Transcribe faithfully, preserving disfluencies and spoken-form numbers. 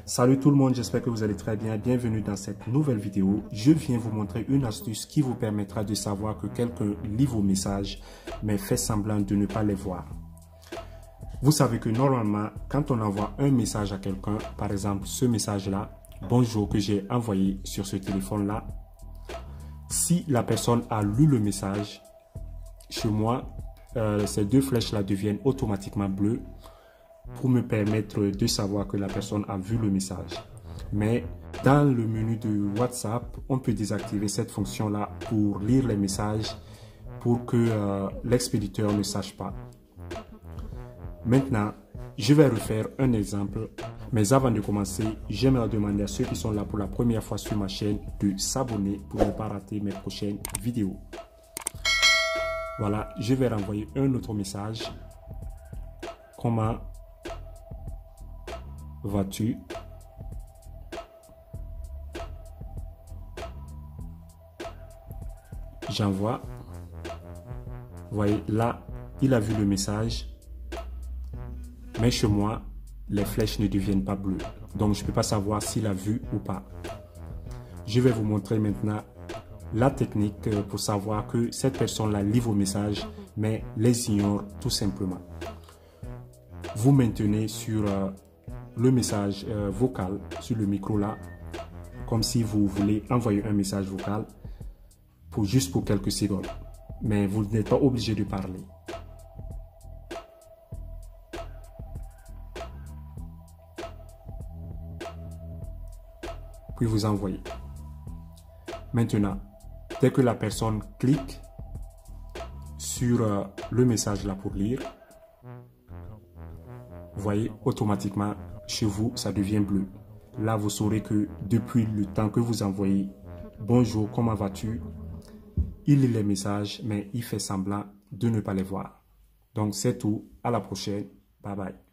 Salut tout le monde, j'espère que vous allez très bien. Bienvenue dans cette nouvelle vidéo. Je viens vous montrer une astuce qui vous permettra de savoir que quelqu'un lit vos messages mais fait semblant de ne pas les voir. Vous savez que normalement, quand on envoie un message à quelqu'un, par exemple ce message-là, bonjour, que j'ai envoyé sur ce téléphone-là, si la personne a lu le message, chez moi, euh, ces deux flèches-là deviennent automatiquement bleues pour me permettre de savoir que la personne a vu le message. Mais dans le menu de WhatsApp, on peut désactiver cette fonction-là pour lire les messages pour que euh, l'expéditeur ne sache pas. Maintenant, je vais refaire un exemple. Mais avant de commencer, j'aimerais demander à ceux qui sont là pour la première fois sur ma chaîne de s'abonner pour ne pas rater mes prochaines vidéos. Voilà, je vais renvoyer un autre message. Comment vas-tu? J'envoie. Vous voyez, là, il a vu le message. Mais chez moi, les flèches ne deviennent pas bleues. Donc, je ne peux pas savoir s'il a vu ou pas. Je vais vous montrer maintenant la technique pour savoir que cette personne-là lit vos messages, mais les ignore tout simplement. Vous maintenez sur euh, le message euh, vocal, sur le micro là, comme si vous voulez envoyer un message vocal, pour juste pour quelques secondes. Mais vous n'êtes pas obligé de parler. Puis vous envoyez. Maintenant, dès que la personne clique sur euh, le message là pour lire, vous voyez, automatiquement, chez vous, ça devient bleu. Là, vous saurez que depuis le temps que vous envoyez « Bonjour, comment vas-tu ?» il lit les messages, mais il fait semblant de ne pas les voir. Donc, c'est tout. À la prochaine. Bye bye.